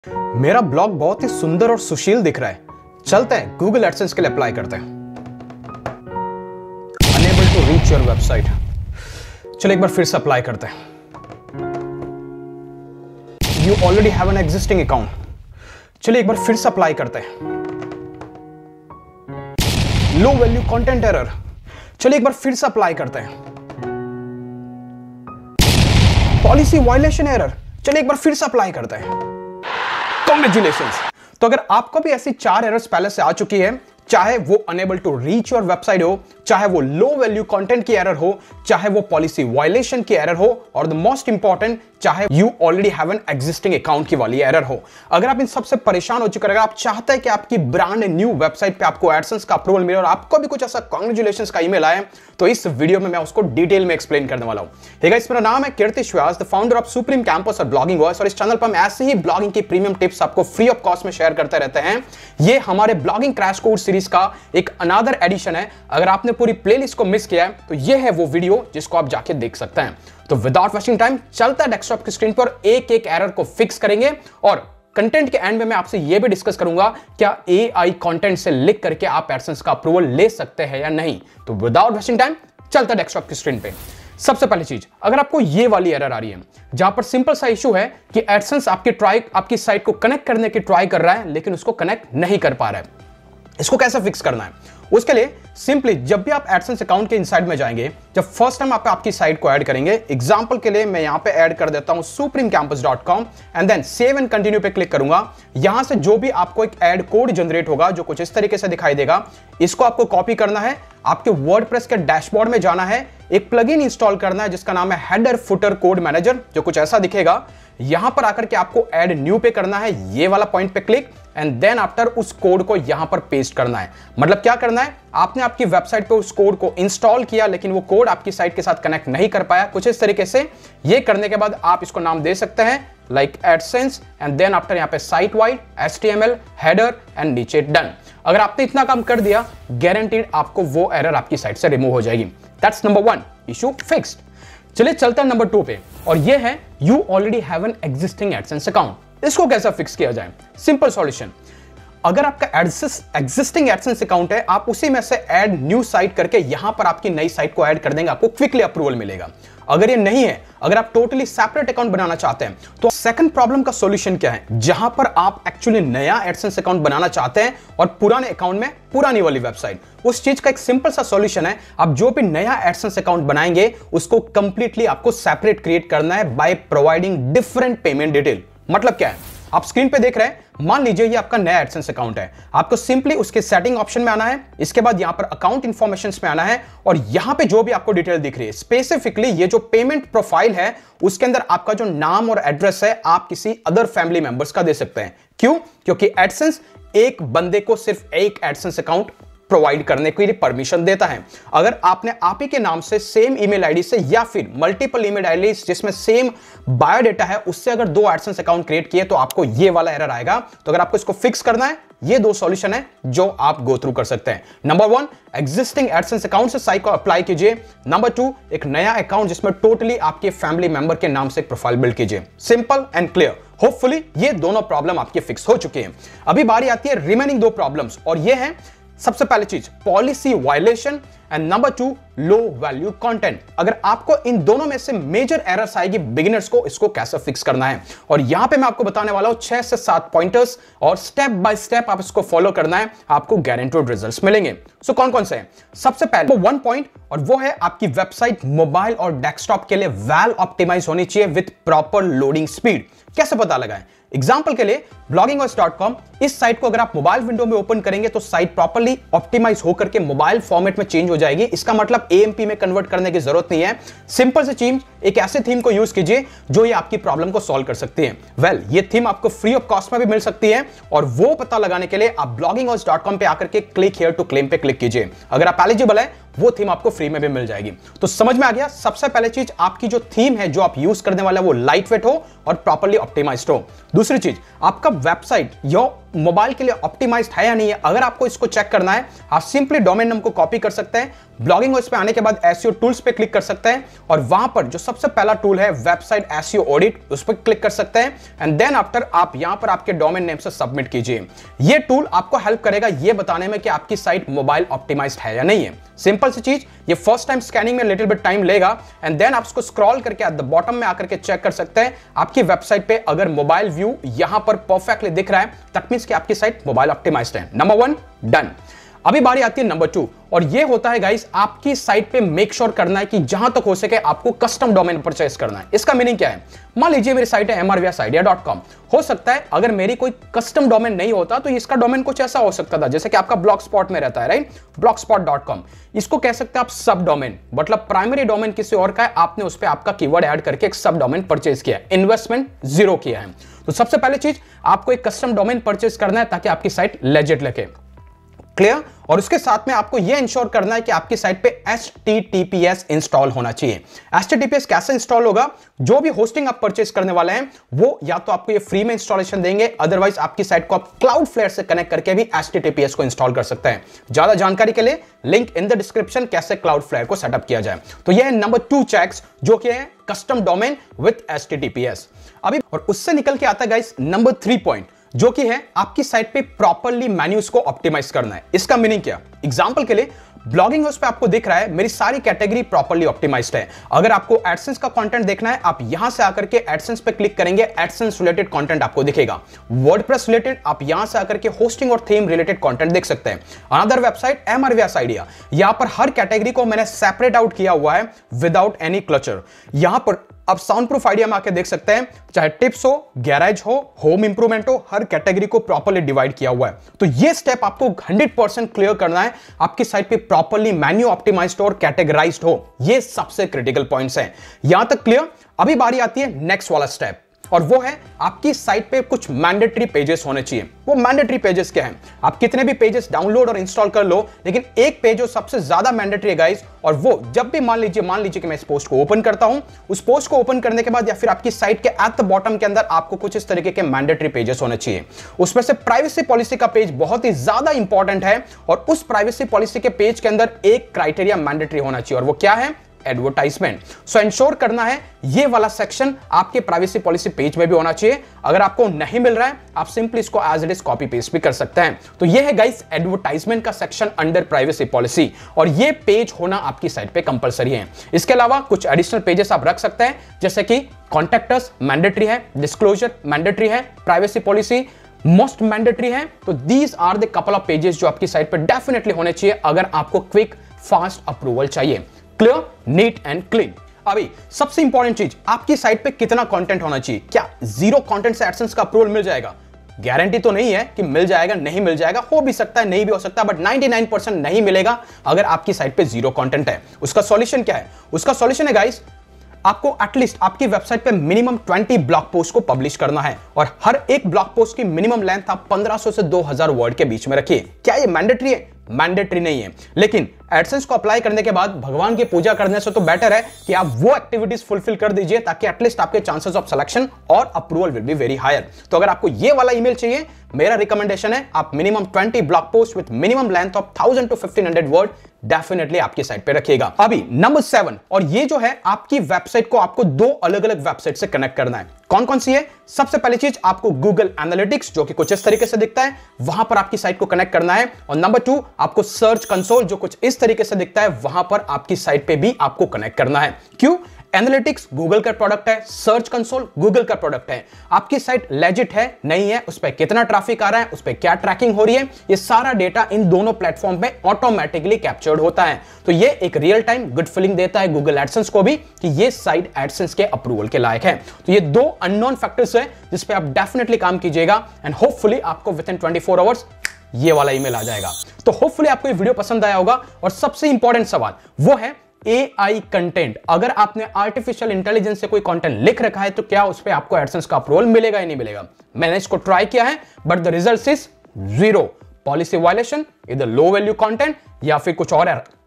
मेरा ब्लॉग बहुत ही सुंदर और सुशील दिख रहा है। चलते हैं गूगल एडसेंस के लिए अप्लाई करते हैं। Unable to reach your website. चलो एक बार फिर से अप्लाई करते हैं। You already have an existing account. चलिए एक बार फिर से अप्लाई करते हैं। Low value content error. चलिए एक बार फिर से अप्लाई करते हैं। Policy violation error. चलिए एक बार फिर से अप्लाई करते हैं। कांग्रेचुलेशंस। तो अगर आपको भी ऐसी 4 एरर्स पहले से आ चुकी है, चाहे वो unable to reach your website हो, चाहे वो लो वैल्यू कंटेंट की एरर हो, चाहे वो पॉलिसी वायलेशन की एरर हो, और द मोस्ट इंपॉर्टेंट चाहे you already have an existing account की वाली एरर हो, अगर आप इन सबसे परेशान हो चुके हैं, अगर आप चाहते हैं कि आपकी ब्रांड न्यू वेबसाइट पे आपको एडसेंस का अप्रूवल मिले और आपको भी कुछ ऐसा कांग्रेचुलेशंस का ईमेल आए, तो इस वीडियो में मैं उसको डिटेल में एक्सप्लेन करने वाला हूं। हे गाइस, मेरा नाम है Kirti Vyas, the founder of Supreme Campus और ब्लॉगिंग वॉइस, और इस चैनल पर हम ऐसे ही ब्लॉगिंग की प्रीमियम टिप्स आपको फ्री ऑफ कॉस्ट में शेयर करते रहते हैं। ये हमारे ब्लॉगिंग क्रैश कोर्स सीरीज का एक अनदर एडिशन है। अगर आपने पूरी प्लेलिस्ट को मिस किया है तो ये है वो वीडियो जिसको आप जाके देख सकते हैं। तो विदाउट वेस्टिंग टाइम चलता है डेस्कटॉप की स्क्रीन पर एक एक एरर को फिक्स करेंगे, और कंटेंट के एंड में मैं आपसे ये भी डिस्कस करूंगा क्या एआई कंटेंट से लिख करके आप एडसेंस का अप्रूवल ले सकते हैं या नहीं। तो विदाउट वेस्टिंग टाइम चलता है डेस्कटॉप की स्क्रीन पे। सबसे पहली चीज, अगर आपको ये वाली एरर आ रही है जहां पर सिंपल सा इशू है कि एडसेंस आपकी साइट को कनेक्ट करने की ट्राई कर रहा है लेकिन उसको कनेक्ट नहीं कर पा रहा है, इसको कैसे फिक्स करना है? उसके लिए सिंपली जब भी आप एडसेंस अकाउंट के इनसाइड में जाएंगे, जब फर्स्ट टाइम आप आपकी साइट को ऐड करेंगे, एग्जांपल के लिए मैं यहां पे ऐड कर देता हूं supremecampus.com and then save and continue पे क्लिक करूंगा। यहां से जो भी आपको एक ऐड कोड जनरेट होगा जो कुछ इस तरीके से दिखाई देगा, इसको आपको कॉपी करना है, आपके वर्डप्रेस के डैशबोर्ड में जाना है, एक प्लगइन इंस्टॉल करना है जिसका नाम है हेडर फुटर कोड मैनेजर, जो कुछ ऐसा दिखेगा। यहां पर आकर के आपको ऐड न्यू पे करना है, ये वाला पॉइंट पे क्लिक, एंड देन आफ्टर उस कोड को यहां पर पेस्ट करना है। मतलब क्या करना है, आपने आपकी वेबसाइट पे उस कोड को इंस्टॉल किया लेकिन वो कोड आपकी साइट के साथ कनेक्ट नहीं कर पाया, कुछ इस तरीके से। ये करने के बाद आप इसको नाम दे सकते हैं like AdSense, and then after यहां पे site wide HTML header and नीचे डन। अगर आपने इतना काम कर दिया, गारंटीड आपको वो एरर आपकी साइट से रिमूव हो जाएगी। That's number 1 issue fixed. चलिए चलते हैं नंबर 2 पे, और ये है you already have an existing AdSense account. इसको कैसे फिक्स किया जाए? सिंपल सॉल्यूशन, अगर आपका एग्जिस्टिंग एडसेंस अकाउंट है, आप उसी में से ऐड न्यू साइट करके यहां पर आपकी नई साइट को ऐड कर देंगे, आपको क्विकली अप्रूवल मिलेगा। अगर ये नहीं है, अगर आप टोटली सेपरेट अकाउंट बनाना चाहते हैं, तो सेकंड प्रॉब्लम का सॉल्यूशन क्या है? जहां पर आप एक्चुअली नया एडसेंस अकाउंट बनाना चाहते हैं और पुराने अकाउंट में पुरानी वाली वेबसाइट, उस चीज का एक सिंपल सा सॉल्यूशन है, आप जो भी नया एडसेंस अकाउंट बनाएंगे उसको कंप्लीटली आपको सेपरेट क्रिएट करना है by providing different payment detail. मतलब क्या है? आप स्क्रीन पे देख रहे हैं, मान लीजिए ये आपका नया एडसेंस अकाउंट है, आपको सिंपली उसके सेटिंग ऑप्शन में आना है, इसके बाद यहां पर अकाउंट इंफॉर्मेशंस में आना है, और यहां पे जो भी आपको डिटेल दिख रही है, स्पेसिफिकली ये जो पेमेंट प्रोफाइल है उसके अंदर आपका जो नाम और एड्रेस है आप किसी अदर फैमिली मेंबर्स का दे सकते हैं। क्यों? क्योंकि एडसेंस एक बंदे को सिर्फ एक एडसेंस अकाउंट प्रोवाइड करने के लिए परमिशन देता है। अगर आपने आप ही के नाम से सेम ईमेल आईडी से या फिर मल्टीपल ईमेल आईडी जिसमें सेम बायोडेटा है उससे अगर 2 एडसेंस अकाउंट क्रिएट किए तो आपको ये वाला एरर आएगा। तो अगर आपको इसको फिक्स करना है, ये 2 सॉल्यूशन है जो आप गो थ्रू कर सकते हैं। नंबर 1, एग्जिस्टिंग एडसेंस अकाउंट से साइट को अप्लाई कीजिए। नंबर 2, एक नया अकाउंट जिसमें टोटली आपके फैमिली मेंबर के नाम से एक प्रोफाइल बिल्ड कीजिए। Simple and clear. होपफुली ये दोनों प्रॉब्लम आपके फिक्स हो चुके हैं। अभी बारी आती है रिमेनिंग 2 प्रॉब्लम्स, और ये है सबसे पहली चीज policy violation, and number 2 low value content. अगर आपको इन दोनों में से मेजर एरर्स आएगी बिगिनर्स को, इसको कैसे फिक्स करना है, और यहां पे मैं आपको बताने वाला हूं 6 से 7 पॉइंटर्स, और स्टेप बाय स्टेप आप इसको फॉलो करना है, आपको गारंटीड रिजल्ट्स मिलेंगे। सो कौन कौन से हैं? सबसे पहले 1 पॉइंट, और वो है आपकी वेबसाइट मोबाइल और डेस्कटॉप के लिए वेल ऑप्टिमाइज होनी चाहिए विद प्रॉपर लोडिंग स्पीड। कैसे पता लगाएं? एग्जाम्पल के लिए bloggingvoice.com, इस साइट को अगर आप मोबाइल विंडो में ओपन करेंगे तो साइट प्रॉपर्ली ऑप्टिमाइज होकर के मोबाइल फॉर्मेट में चेंज हो जाएगी। इसका मतलब AMP में कन्वर्ट करने की जरूरत नहीं है। सिंपल से चीज, एक ऐसे थीम को यूज कीजिए जो ये आपकी प्रॉब्लम को सॉल्व कर सकती है। वेल, ये थीम आपको फ्री ऑफ कॉस्ट में भी मिल सकती है, और वो पता लगाने के लिए आप bloggingvoice.com पे आकर के क्लिक हियर टू क्लेम पे क्लिक कीजिए। अगर आप एलिजिबल है, वो थीम आपको फ्री में भी मिल जाएगी। तो समझ में आ गया? सबसे पहले चीज, आपकी जो थीम है जो आप यूज करने वाले वो लाइट वेट हो और प्रॉपर्ली ऑप्टिमाइज्ड हो। दूसरी चीज, आपका वेबसाइट, योर मोबाइल के लिए ऑप्टिमाइज्ड है या नहीं है, अगर आपको इसको चेक करना है, आप सिंपली डोमेन नेम को कॉपी कर सकते हैं, ब्लॉगिंग पे आने के बाद एसईओ टूल्स पे क्लिक कर सकते हैं और वहां पर जो सबसे पहला टूल है वेबसाइट एसईओ ऑडिट, उस पर क्लिक कर सकते हैं एंड देन आफ्टर आप यहां पर आपके डोमेन नेम से सबमिट कीजिए। ये टूल आपको हेल्प करेगा ये बताने में कि आपकी साइट मोबाइल ऑप्टिमाइज्ड है या नहीं है। सिंपल सी चीज, ये फर्स्ट टाइम स्कैनिंग में लिटिल बिट टाइम लेगा एंड देन आप इसको स्क्रॉल करके एट द बॉटम में आकर के चेक कर सकते हैं आपकी वेबसाइट पे अगर मोबाइल व्यू यहां पर परफेक्टली दिख रहा है, दैट मींस कि आपकी साइट मोबाइल ऑप्टिमाइज्ड है। Number 1 done. अभी बारी आती है नंबर 2 और ये होता है गाइस आपकी साइट पे मेक श्योर करना है कि जहां तक हो सके आपको कस्टम डोमेन परचेस करना है। इसका मीनिंग क्या है? मान लीजिए मेरी साइट है mrvsidea.com, हो सकता है अगर मेरी कोई कस्टम डोमेन नहीं होता तो इसका डोमेन कुछ ऐसा हो सकता था जैसे कि आपका ब्लॉगस्पॉट में रहता है, राइट, blogspot.com, इसको कह सकते हैं आप सब डोमेन, मतलब प्राइमरी डोमेन किसी और का है, आपने उस पर आपका कीवर्ड ऐड करके एक सब डोमेन परचेस किया, इन्वेस्टमेंट जीरो किया है। तो सबसे पहले चीज आपको एक कस्टम डोमेन परचेस करना है ताकि आपकी साइट लेजिट लगे, क्लियर। और उसके साथ में आपको यह इंश्योर करना है कि आपकी साइट पे HTTPS इंस्टॉल होना चाहिए। HTTPS कैसे इंस्टॉल होगा? जो भी होस्टिंग आप परचेस करने वाले हैं वो या तो आपको ये फ्री में इंस्टॉलेशन देंगे, अदरवाइज आपकी साइट को आप क्लाउडफ्लेयर से कनेक्ट करके भी HTTPS को इंस्टॉल कर सकते हैं। ज्यादा जानकारी के लिए लिंक इन द डिस्क्रिप्शन कैसे क्लाउडफ्लेयर को सेटअप किया जाए। तो यह है नंबर 2 चेक्स जो कि है कस्टम डोमेन विद HTTPS। अभी और उससे निकल के आता है गाइस नंबर 3 पॉइंट जो कि है आपकी साइट पे प्रॉपर्ली मेन्यूज को ऑप्टिमाइज करना है। इसका मीनिंग क्या? एग्जांपल के लिए ब्लॉगिंग हाउस पे आपको दिख रहा है मेरी सारी कैटेगरी प्रॉपर्ली ऑप्टिमाइज्ड है। अगर आपको एडसेंस का कंटेंट देखना है आप यहां से आकर के एडसेंस पे क्लिक करेंगे, एडसेंस रिलेटेड कंटेंट आपको दिखेगा। वर्डप्रेस रिलेटेड आप यहां से आकर के होस्टिंग और थीम रिलेटेड कंटेंट देख सकते हैं। अनदर वेबसाइट MRVS आइडिया, यहां पर हर कैटेगरी को मैंने सेपरेट आउट किया हुआ है विदाउट एनी क्लचर। यहां पर आप साउंड प्रूफ आइडिया में आके देख सकते हैं, चाहे टिप्स हो, गैरेज हो, होम इंप्रूवमेंट हो, हर कैटेगरी को प्रॉपर्ली डिवाइड किया हुआ है। तो ये स्टेप आपको 100% क्लियर करना है आपकी साइट पे प्रॉपर्ली मेन्यू ऑप्टिमाइज्ड और कैटेगराइज्ड हो। ये सबसे क्रिटिकल पॉइंट्स हैं। यहां तक क्लियर। अभी बारी आती है नेक्स्ट वाला स्टेप और वो है आपकी साइट पे कुछ मैंडेटरी पेजेस होने चाहिए। वो मैंडेटरी पेजेस क्या हैं? आप कितने भी पेजेस डाउनलोड और इंस्टॉल कर लो, लेकिन एक पेज जो सबसे ज्यादा मैंडेटरी है गाइस, और वो जब भी मान लीजिए कि मैं इस पोस्ट को ओपन करता हूं, उस पोस्ट को ओपन करने के बाद या फिर आपकी साइट के एट द बॉटम के अंदर आपको कुछ इस तरीके के मैंडेटरी पेजेस होने चाहिए। उसमें से प्राइवेसी पॉलिसी का पेज बहुत ही ज्यादा इंपॉर्टेंट है और उस प्राइवेसी पॉलिसी के पेज के अंदर एक क्राइटेरिया मैंडेटरी होना चाहिए और वो क्या है? एडवर्टाइजमेंट। सो इंश्योर करना है ये वाला सेक्शन आपके प्राइवेसी पॉलिसी पेज में भी होना चाहिए। अगर आपको नहीं मिल रहा है आप सिंपली इसको as it is copy paste भी कर सकते हैं। तो ये है गाइस एडवर्टाइजमेंट का सेक्शन अंडर प्राइवेसी पॉलिसी और ये पेज होना आपकी साइट पे कंपलसरी है। इसके अलावा कुछ एडिशनल पेजेस आप रख सकते हैं जैसे कि कॉन्टैक्ट मैंडेटरी है, डिस्क्लोजर मैंडेटरी है, प्राइवेसी पॉलिसी मोस्ट मैंडेटरी है। तो these are the couple of pages जो आपकी साइट पे डेफिनेटली होने चाहिए अगर आपको क्विक फास्ट अप्रूवल चाहिए। Clear, neat and clean. अभी सबसे इंपॉर्टेंट चीज, आपकी साइट पे कितना कंटेंट होना चाहिए। क्या जीरो कंटेंट से एडसेंस का अप्रूवल मिल जाएगा? गारंटी तो नहीं है कि मिल जाएगा, नहीं मिल जाएगा, हो भी सकता है, नहीं भी हो सकता, बट 99% नहीं मिलेगा अगर आपकी साइट पे जीरो कंटेंट है। उसका सॉल्यूशन क्या है? उसका सॉल्यूशन है गाइस, आपको एटलीस्ट आपकी वेबसाइट पे मिनिमम 20 ब्लॉग पोस्ट को पब्लिश करना है और हर एक ब्लॉग पोस्ट की मिनिमम लेंथ आप 1500 से 2000 वर्ड के बीच में रखिए। क्या ये मैंडेटरी है? मैंडेटरी नहीं है, लेकिन एडसेंस को अप्लाई करने के बाद भगवान की पूजा करने से तो बेटर है कि आप वो एक्टिविटीज फुलफिल कर दीजिए ताकि एटलीस्ट आपके चांसेस ऑफ सिलेक्शन और approval will be very higher. तो अगर आपको ये वाला ईमेल चाहिए, मेरा रिकमेंडेशन है आप minimum 20 blog post with minimum length of 1000 to 1500 word definitely आपकी साइट पे रखिएगा। अभी नंबर 7, और ये जो है आपकी वेबसाइट को आपको दो अलग अलग वेबसाइट से कनेक्ट करना है। कौन कौन सी है? सबसे पहली चीज आपको गूगल एनालिटिक्स जो कि कुछ इस तरीके से दिखता है, वहां पर आपकी साइट को कनेक्ट करना है। और नंबर 2 आपको सर्च कंसोल जो कुछ इस तरीके से दिखता है, वहां पर आपकी साइट पे भी आपको कनेक्ट करना है। क्यों? एनालिटिक्स गूगल का प्रोडक्ट है, सर्च कंसोल गूगल का प्रोडक्ट है। आपकी साइट लेजिट है नहीं है, उस पर कितना ट्रैफिक आ रहा है, उस पर क्या ट्रैकिंग हो रही है, ये सारा डेटा इन दोनों प्लेटफॉर्म पे ऑटोमेटिकली कैप्चर्ड होता है। तो ये एक रियल टाइम गुड फीलिंग देता है गूगल एडसेंस को भी कि ये साइट एडसेंस के अप्रूवल के लायक है। तो ये दो अननोन फैक्टर्स है जिस पे आप डेफिनेटली काम कीजिएगा एंड होपफुली आपको विद इन 24 आवर्स ये वाला ईमेल आ जाएगा। तो होपफुली आपको ये वीडियो पसंद आया होगा। और सबसे इंपॉर्टेंट सवाल वो है AI कंटेंट। अगर आपने आर्टिफिशियल इंटेलिजेंस से कोई कंटेंट लिख रखा है तो क्या उस पर आपको एडसेंस का अप्रूवल मिलेगा या नहीं मिलेगा? मैंने इसको ट्राई किया है but the result is 0। Policy violation, इधर लो वैल्यू कंटेंट या फिर कुछ और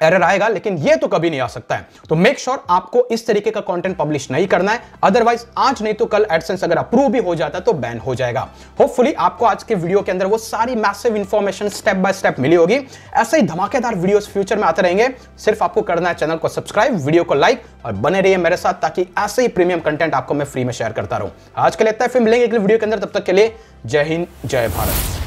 एरर आएगा, लेकिन ये तो कभी नहीं आ सकता है। तो मेक श्योर आपको इस तरीके का कंटेंट पब्लिश नहीं करना है, अदरवाइज आज नहीं तो कल एडसेंस अगर अप्रूव भी हो जाता है तो बैन हो जाएगा। होपफुली आपको आज के वीडियो के अंदर वो सारी massive information step by step मिली होगी। ऐसे ही धमाकेदार वीडियोस फ्यूचर में आते रहेंगे। सिर्फ आपको करना है चैनल को सब्सक्राइब, वीडियो को लाइक और बने रहिए मेरे साथ, ताकि ऐसे ही प्रीमियम कंटेंट आपको मैं फ्री में शेयर करता रहूं। आज के लिए इतना ही, फिर मिलेंगे अगले वीडियो के अंदर। तब तक के लिए जय हिंद, जय भारत।